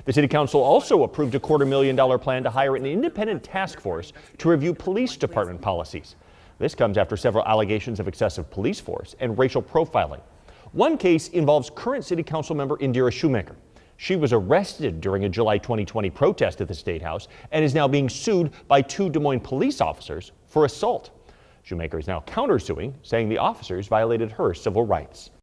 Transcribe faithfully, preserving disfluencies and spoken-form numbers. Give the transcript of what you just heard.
The city council also approved a quarter million dollar plan to hire an independent task force to review police department policies. This comes after several allegations of excessive police force and racial profiling. One case involves current city council member Indira Shoemaker. She was arrested during a July twenty twenty protest at the State House and is now being sued by two Des Moines police officers for assault. Shoemaker is now countersuing, saying the officers violated her civil rights.